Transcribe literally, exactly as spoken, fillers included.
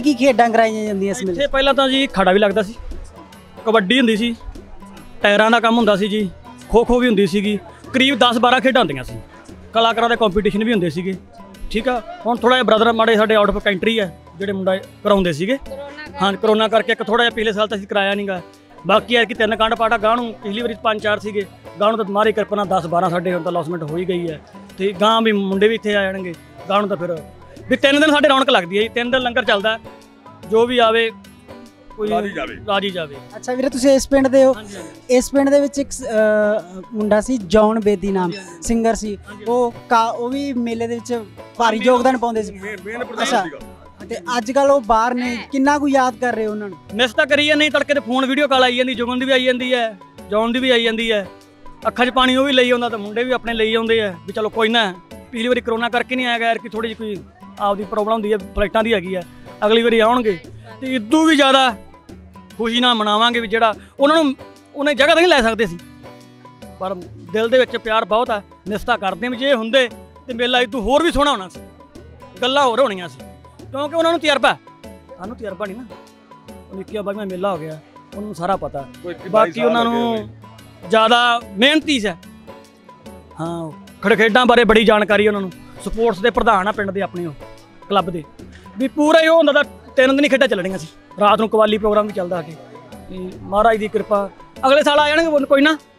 ਕੀ ਖੇਡਾਂ ਕਰਾਈਆਂ ਜਾਂਦੀਆਂ ਇਸ ਮੇਲੇ? ਇੱਥੇ ਪਹਿਲਾਂ ਤਾਂ ਜੀ ਖੜਾ ਵੀ ਲੱਗਦਾ ਸੀ, ਕਬੱਡੀ ਹੁੰਦੀ ਸੀ, ਟਾਇਰਾਂ ਦਾ ਕੰਮ ਹੁੰਦਾ ਸੀ ਜੀ, ਖੋ ਖੋ ਵੀ ਹੁੰਦੀ ਸੀਗੀ, ਕਰੀਬ ਦਸ ਬਾਰਾਂ ਖੇਡਾਂ ਹੁੰਦੀਆਂ ਸੀ, ਕਲਾਕਾਰਾਂ ਦੇ ਕੰਪੀਟੀਸ਼ਨ ਵੀ ਹੁੰਦੇ ਸੀਗੇ। ਠੀਕ ਆ, ਹੁਣ ਥੋੜ੍ਹਾ ਜਿਹਾ ਬ੍ਰਦਰ ਮਾੜੇ ਸਾਡੇ ਆਊਟ ਆਫ ਕੰਟਰੀ ਹੈ ਜਿਹੜੇ ਮੁੰਡਾ ਕਰਾਉਂਦੇ ਸੀਗੇ। ਹਾਂ, ਕਰੋਨਾ ਕਰਕੇ ਇੱਕ ਥੋੜ੍ਹਾ ਜਿਹਾ ਪਿਛਲੇ ਸਾਲ ਤਾਂ ਅਸੀਂ ਕਰਾਇਆ ਨਹੀਂ ਗਾ। ਬਾਕੀ ਹੈ ਕਿ ਤਿੰਨ ਕਾਂਡ ਪਾਟਾ ਗਾਹ ਨੂੰ ਪਿਛਲੀ ਵਾਰੀ ਪੰਜ ਚਾਰ ਸੀਗੇ, ਗਾਹ ਨੂੰ ਤਾਂ ਮਾਰੀ ਕਿਰਪਾ ਨਾਲ ਦਸ ਬਾਰਾਂ ਸਾਡੇ ਹੁਣ ਤਾਂ ਲੌਸਮੈਂਟ ਹੋ ਹੀ ਗਈ ਹੈ। ਅਤੇ ਗਾਂ ਵੀ ਮੁੰਡੇ ਵੀ ਇੱਥੇ ਆ ਜਾਣਗੇ, ਗਾਹ ਨੂੰ ਤਾਂ ਫਿਰ ਵੀ ਤਿੰਨ ਦਿਨ ਸਾਡੇ ਰੌਣਕ ਲੱਗਦੀ ਹੈ ਜੀ, ਤਿੰਨ ਦਿਨ ਲੰਗਰ ਚੱਲਦਾ, ਜੋ ਵੀ ਆਵੇ ਕੋਈ ਰਾਜੀ ਜਾਵੇ ਰਾਜੀ ਜਾਵੇ। ਅੱਛਾ ਵੀਰੇ, ਤੁਸੀਂ ਇਸ ਪਿੰਡ ਦੇ ਹੋ? ਇਸ ਪਿੰਡ ਦੇ ਵਿੱਚ ਇੱਕ ਮੁੰਡਾ ਸੀ ਜੌਨ ਬੇਦੀ ਨਾਮ, ਸਿੰਗਰ ਸੀ, ਉਹ ਕਾ ਉਹ ਵੀ ਮੇਲੇ ਦੇ ਵਿੱਚ ਭਾਰੀ ਯੋਗਦਾਨ ਪਾਉਂਦੇ ਸੀ। ਅੱਛਾ, ਤੇ ਅੱਜ ਕੱਲ ਉਹ ਬਾਹਰ ਨੇ, ਕਿੰਨਾ ਕੁ ਯਾਦ ਕਰ ਰਹੇ ਉਹਨਾਂ ਨੂੰ? ਮਿਸ ਤਾਂ ਕਰੀ ਜਾਂਦੇ, ਤੜਕੇ ਤੇ ਫੋਨ ਵੀਡੀਓ ਕਾਲ ਆਈ ਜਾਂਦੀ, ਜੁਗਨ ਦੀ ਵੀ ਆਈ ਜਾਂਦੀ ਹੈ, ਜੌਨ ਦੀ ਵੀ ਆਈ ਜਾਂਦੀ ਹੈ, ਅੱਖਾਂ 'ਚ ਪਾਣੀ ਉਹ ਵੀ ਲਈ ਆਉਂਦਾ, ਤਾਂ ਮੁੰਡੇ ਵੀ ਆਪਣੇ ਲਈ ਆਉਂਦੇ ਆ ਵੀ ਚਲੋ ਕੋਈ ਨਾ। ਪਿਛਲੀ ਵਾਰੀ ਕਰੋਨਾ ਕਰਕੇ ਨਹੀਂ ਆਇਆ ਗਿਆ ਕਿ ਥੋੜ੍ਹੀ ਜਿਹੀ ਕੋਈ ਆਪਦੀ ਪ੍ਰੋਬਲਮ ਹੁੰਦੀ ਹੈ, ਫਲਾਈਟਾਂ ਦੀ ਹੈਗੀ ਹੈ, ਅਗਲੀ ਵਾਰੀ ਆਉਣਗੇ ਅਤੇ ਇਦੋਂ ਵੀ ਜ਼ਿਆਦਾ ਖੁਸ਼ੀ ਨਾਲ ਮਨਾਵਾਂਗੇ ਵੀ ਜਿਹੜਾ ਉਹਨਾਂ ਨੂੰ ਉਹਨੇ ਜਗ੍ਹਾ ਤਾਂ ਨਹੀਂ ਲੈ ਸਕਦੇ ਸੀ, ਪਰ ਦਿਲ ਦੇ ਵਿੱਚ ਪਿਆਰ ਬਹੁਤ ਆ। ਨਿਸਤਾ ਕਰਦੇ ਵੀ ਜੇ ਹੁੰਦੇ ਤਾਂ ਮੇਲਾ ਇਦੋਂ ਹੋਰ ਵੀ ਸੋਹਣਾ ਹੋਣਾ ਸੀ, ਗੱਲਾਂ ਹੋਰ ਹੋਣੀਆਂ ਸੀ, ਕਿਉਂਕਿ ਉਹਨਾਂ ਨੂੰ ਤਜਰਬਾ, ਸਾਨੂੰ ਤਜਰਬਾ ਨਹੀਂ ਨਾ। ਉਹ ਇੱਕੀਆਂ ਬਾਈਆਂ ਮੇਲਾ ਹੋ ਗਿਆ, ਉਹਨੂੰ ਸਾਰਾ ਪਤਾ। ਬਾਕੀ ਉਹਨਾਂ ਨੂੰ ਜ਼ਿਆਦਾ ਮਿਹਨਤੀ ਹੈ, ਹਾਂ, ਖੜੇ ਖੇਡਾਂ ਬਾਰੇ ਬੜੀ ਜਾਣਕਾਰੀ ਉਹਨਾਂ ਨੂੰ। ਸਪੋਰਟਸ ਦੇ ਪ੍ਰਧਾਨ ਆ ਪਿੰਡ ਦੇ ਆਪਣੇ, ਉਹ ਕਲੱਬ ਦੇ ਵੀ ਪੂਰਾ ਹੀ ਉਹ ਹੁੰਦਾ ਤਾਂ ਤਿੰਨ ਦਿਨ ਹੀ ਖੇਡਾਂ ਚੱਲਣੀਆਂ ਸੀ, ਰਾਤ ਨੂੰ ਕਵਾਲੀ ਪ੍ਰੋਗਰਾਮ ਵੀ ਚੱਲਦਾ ਆ ਕੇ। ਮਹਾਰਾਜ ਦੀ ਕਿਰਪਾ ਅਗਲੇ ਸਾਲ ਆ ਜਾਣਗੇ, ਕੋਈ ਨਾ।